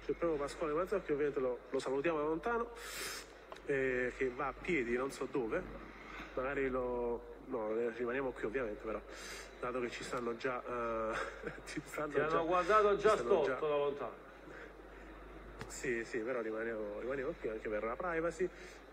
c'è proprio Pasquale Mazzocchi, ovviamente lo salutiamo da lontano, che va a piedi non so dove, magari no, rimaniamo qui ovviamente, però dato che ci stanno già ti hanno guardato già storto da lontano. Sì, però rimaniamo qui anche per la privacy,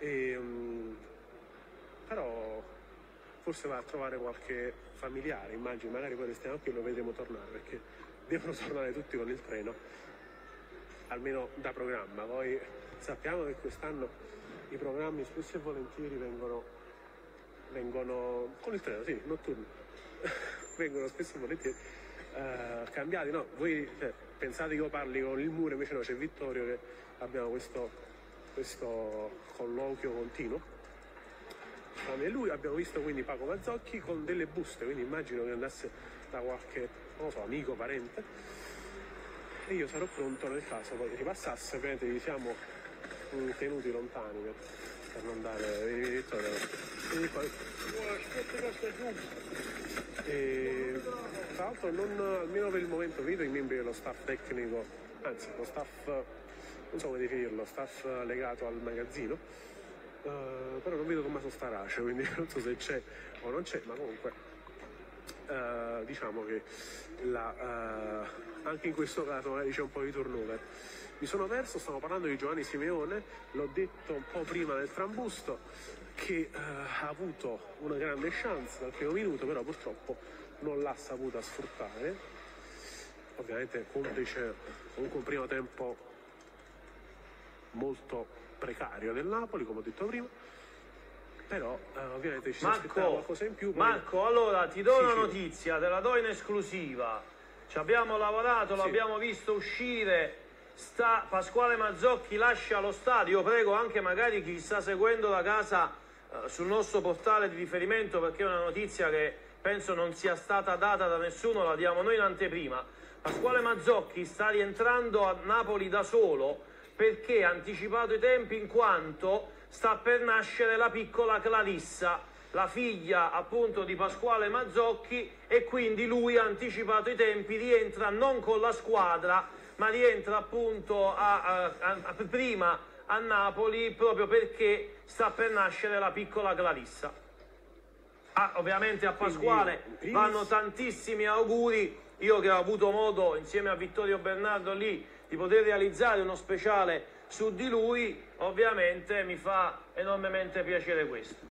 però forse va a trovare qualche familiare, immagino, magari poi restiamo qui e lo vedremo tornare, perché devono tornare tutti con il treno, almeno da programma. Poi sappiamo che quest'anno i programmi spesso e volentieri vengono con il treno, sì, notturno, vengono spesso e volentieri cambiati, no? Voi pensate che io parli con il muro, invece no, c'è Vittorio che abbiamo questo colloquio continuo tra me e lui. Abbiamo visto quindi Paco Mazzocchi con delle buste, quindi immagino che andasse da qualche, non lo so, amico, parente, e io sarò pronto nel caso poi ripassasse. Ovviamente vi siamo tenuti lontani per non dare Vittorio, e tra l'altro almeno per il momento vedo i membri dello staff tecnico, anzi lo staff, non so come definirlo, staff legato al magazzino, però non vedo Tommaso Starace, quindi non so se c'è o non c'è, ma comunque diciamo che anche in questo caso magari c'è un po' di turnover. Mi sono perso, stavo parlando di Giovanni Simeone, l'ho detto un po' prima del trambusto, che ha avuto una grande chance dal primo minuto, però purtroppo non l'ha saputa sfruttare. Ovviamente complice comunque un primo tempo molto precario del Napoli, come ho detto prima, però ovviamente ci si aspettava qualcosa in più. Marco, allora ti do una notizia, te la do in esclusiva. Ci abbiamo lavorato, l'abbiamo visto uscire. Pasquale Mazzocchi lascia lo stadio. Io prego anche magari chi sta seguendo da casa sul nostro portale di riferimento, perché è una notizia che penso non sia stata data da nessuno, la diamo noi in anteprima. Pasquale Mazzocchi sta rientrando a Napoli da solo perché ha anticipato i tempi, in quanto sta per nascere la piccola Clarissa, la figlia appunto di Pasquale Mazzocchi, e quindi lui ha anticipato i tempi, rientra non con la squadra, ma rientra appunto prima a Napoli, proprio perché sta per nascere la piccola Clarissa. Ovviamente a Pasquale vanno tantissimi auguri. Io che ho avuto modo insieme a Vittorio Bernardo lì di poter realizzare uno speciale su di lui, ovviamente mi fa enormemente piacere questo.